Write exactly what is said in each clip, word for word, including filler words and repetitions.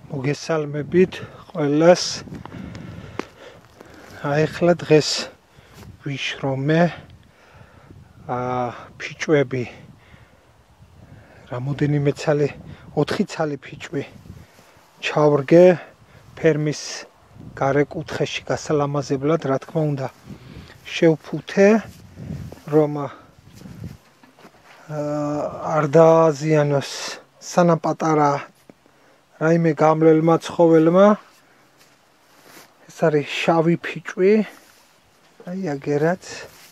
მოგესალმებით ყველას. აი ახლა დღეს ვიშრომე აა ფიჭვები. რამოდენიმე ცალი, ოთხი ცალი ფიჭვი ჩავრგე ფერმის გარე კუთხეში გასალამაზებლად, რა თქმა უნდა. შევფუთე, რომ არ დააზიანოს სანამ პატარა რაიმე გამლელმა ცხოველმა. ეს არის შავი ფიჭვი. აი აგერაც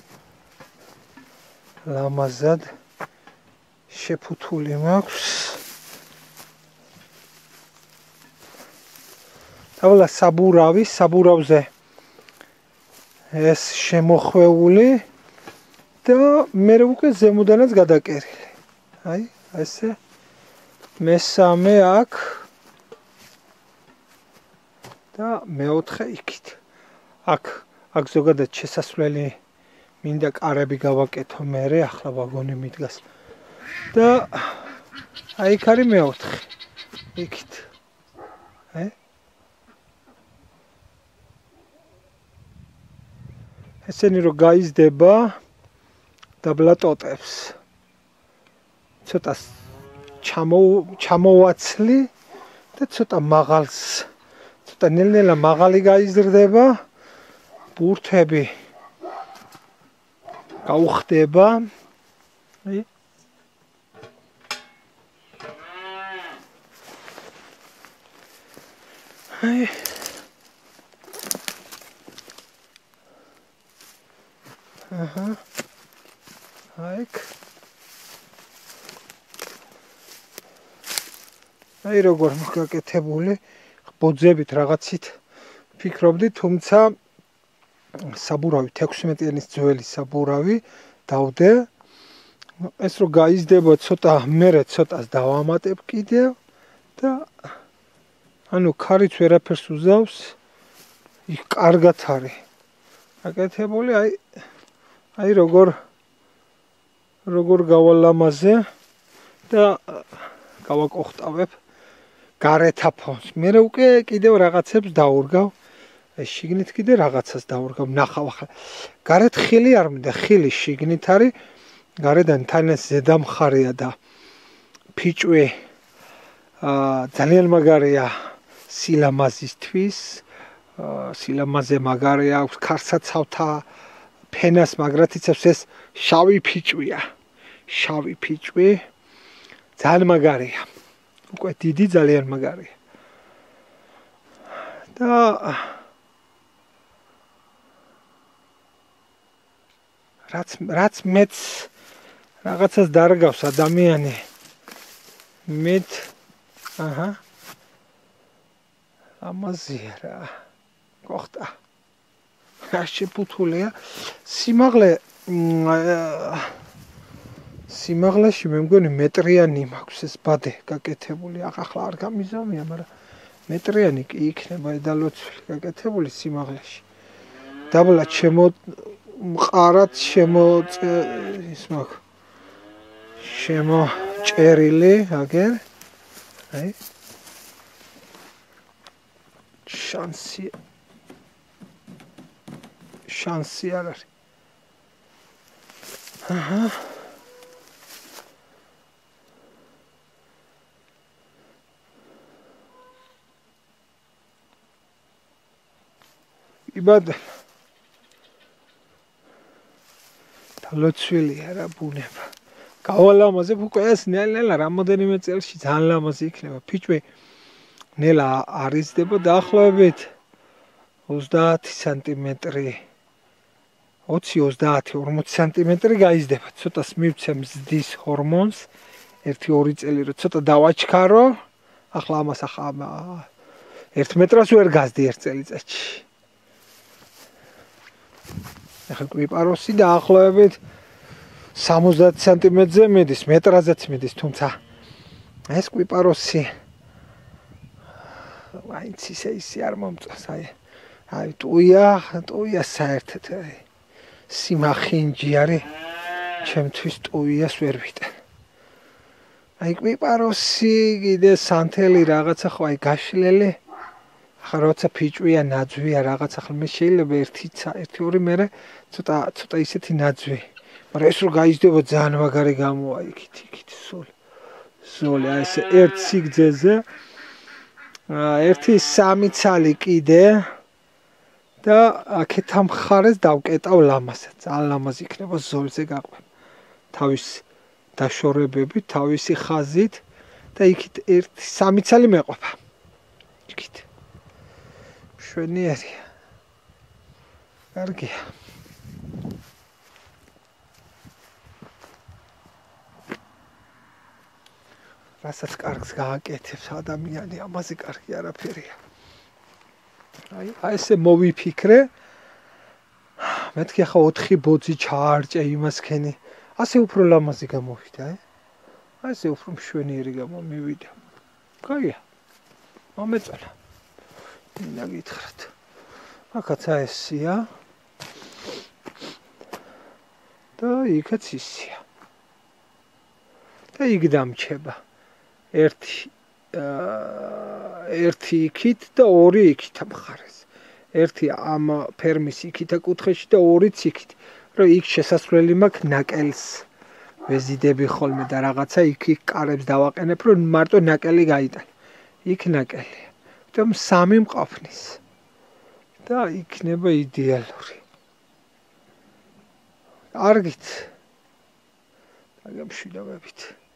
ლამაზად შეფუთული მაქვს. თავლა საბურავი, საბურავზე ეს შემოხვეული და მე უკვე ზემოდანაც გადაკერილი. აი ესე მესამე აქ და მეოთხე იქით. აქ აქ ზოგადად შესასვლელი მინდა კარები გავაკეთო მერე, ახლა ვაგონი მიდგას. და აი იქ არის მეოთხე. იქით. აი ესენი რო გაიზდება დაბლატოტებს. ცოტა ჩამო ჩამოვაცლი და ცოტა მაღალს ცოტა ნელ-ნელა მაღალი გაიზრდება, ბურთები გაუხდება. აი აი აჰა აიქ აი როგორ მოგაკეთებული, ბოძებით რაღაცით ფიქრობდი, თუმცა საბურავი თექვსმეტიანის ძველი საბურავი დავდე. ეს რო გაიზდება ცოტა, მერე ცოტას დავამატებ კიდევ და ანუ ქარიც ვერაფერს უზავს. იქ კარგად არის აკეთებული. აი აი როგორ როგორ გავალამაზე და გავაკოხტავებ გარეთა ფონს. მე უკვე კიდევ რაღაცებს დავურგავ. ეს შიგნით კიდე რაღაცას დავურგავ. ნახავ ახლა. გარეთ ხილი არ მინდა, ხილი შიგნით არის. გარედან თან ეს ზედამხარია და ფიჭვი აა ძალიან მაგარია სილამაზისთვის. სილამაზე მაგარია, აქვს ქარსაცავთა ფენას მაგრად იცავს. ეს შავი ფიჭვია. შავი ფიჭვი ძალიან მაგარია. უკვე დიდი ძალიან მაგარია. და რაც რაც მეც რაღაცას დარგავს ადამიანი მეც აჰა ამაზია რა გოხტა შეფუთულია. სიმაღლე სიმაღლეში მე მგონი მეტრიანი მაქვს ეს ბადე გაკეთებული. ახლა არ გამიზომია, მაგრამ მეტრიანი კი იქნება დალოცვილი გაკეთებული სიმაღლეში. დაბლად შემო მყარად შემო ის მაქვს შემოჭერილი აგერ. აი შანსი შანსი არ არის. აჰა იბად დალოცვილია რა ბუნება. გავალამაზებ უკვე ეს ნელ-ნელა რამოდენიმე წელში ძალიან ლამაზი იქნება. ფიჭვი ნელა არიზდება დაახლოებით ოცდაათი სანტიმეტრი, ოცი ოცდაათი ორმოცი სანტიმეტრი გაიზდება. ცოტას მივცე მზდის ჰორმონს, ერთი ორი წელი რო ცოტა დავაჩქარო. ახლა ამას ახლა ერთ მეტრას ვერ გაზდი ერთ წელიწადში. ახლა კვიპაროსი დაახლოებით სამოცდაათი სანტიმეტრზე მიდის, მეტრაზეც მიდის, თუმცა ეს კვიპაროსი აიც ისე ისე არ მომწონს. აი აი ტუია, ტუია საერთოდ აი სიმახინჯი არის. ჩემთვის ტუიას ვერ ვიტან. აი კვიპაროსი კიდე სანთელი რაღაცა ხო აი გაშლელი ახლა როცა ფიჭვია ნაძვია რაღაცა ხლა მე შეიძლება ერთი ერთი ორი მერე ცოტა ცოტა ისეთი ნაძვი მაგრამ ეს რო გაიზრდება ძალიან მაგარი გამოა იქით იქით სულ სულ აი ეს ერთ სიგძეზე ერთი სამი ცალი კიდე და აქეთ ამ ხარეს დავკეტავ ლამაზად ძალიან ლამაზი იქნება ზოლზე გაყვება თავის დაშორებებით თავისი ხაზით და იქით ერთი სამი ცალი მეყვება იქით შვენიერია კარგია რასაც კარგს გააკეთებს ადამიანი ამაზე კარგი არაფერია აი აი ესე მოვიფიქრე მეთქი ახლა ოთხი ბოძი ჩაარჭე იმას ქენი ასე უფრო ლამაზი გამოვიდა აი აი ესე უფრო მშვენიერი გამომივიდა კაია მომეწონა მინდა გითხრათ აქაც ესია და იქაც ისია და იქ დამჩება ერთი ერთი იქით და ორი იქით მხარეს. ერთი ამ ფერმის იქით კუთხეში და ორიც იქით. რომ იქ შესასვლელი მაქვს ნაკელს ვეზიდები ხოლმე და რაღაცა იქ იქ კარებს დავაყენებ რომ მარტო ნაკელი გაიტანე. იქ ნაკელია. თუმ სამი მყოფნის. და იქნება იდეალური. კარგით. დაგემშვიდობებით.